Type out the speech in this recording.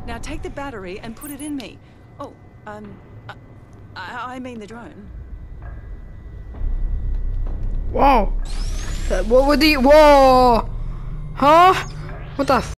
Now take the battery and put it in me. Oh, I mean the drone. Whoa. What were the... Whoa. Huh? What the